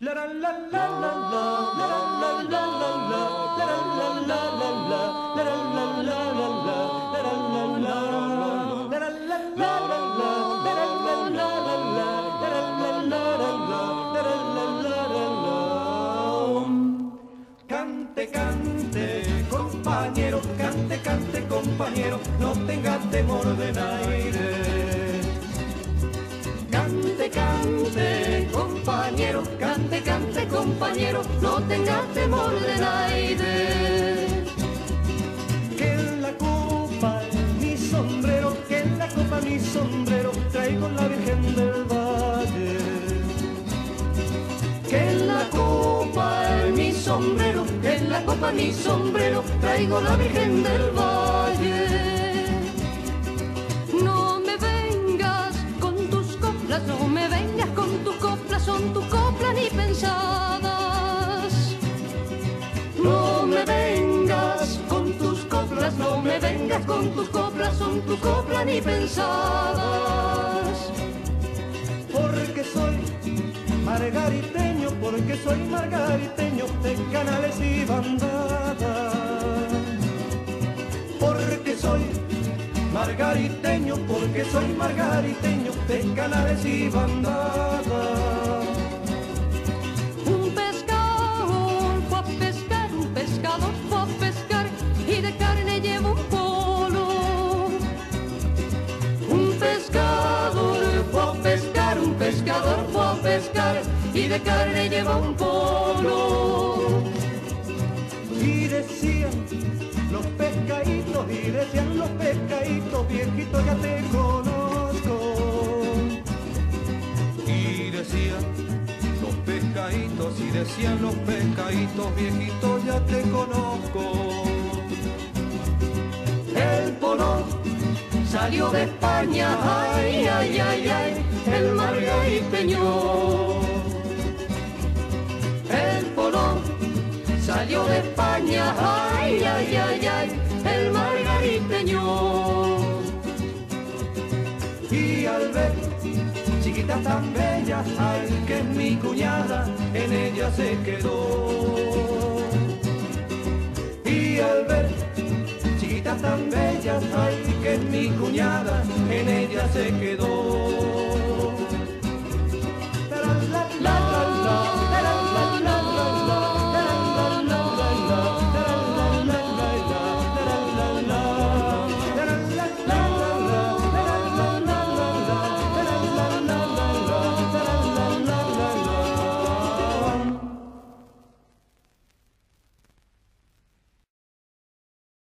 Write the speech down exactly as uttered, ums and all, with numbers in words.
Cante, cante, compañero, cante, cante, compañero, no tenga temor de nadie. Cante, cante, compañero, cante, cante, compañero, no tenga temor de nadie. Que en la copa mi sombrero, que en la copa mi sombrero, traigo la Virgen del Valle. Que en la copa mi sombrero, que en la copa mi sombrero, traigo la Virgen del Valle. No me vengas con tus coplas, no me vengas con tus coplas, son tus coplas ni pensadas. No me vengas con tus coplas, no me vengas con tus coplas, son tus coplas ni pensadas. Porque soy margariteño, porque soy margariteño de canales y bandadas. Porque soy margariteño, porque soy margariteño de canales y bandadas. Un pescador fue a pescar, un pescador fue a pescar y de carne lleva un polo. Un pescador fue a pescar, un pescador fue a pescar y de carne lleva un polo. Y decían los pescaditos, y decían los pescaditos, viejito ya te conozco. Y decían los pescaditos, y decían los pescaditos, viejito ya te conozco. El polo salió de España, ay, ay, ay, ay, el margariteño. El polo salió de España, ay, ay, ay, ay, el margariteño. Y al ver chiquitas tan bellas, ay, que es mi cuñada, en ella se quedó. Y al ver chiquitas tan bellas, ay, que es mi cuñada, en ella se quedó.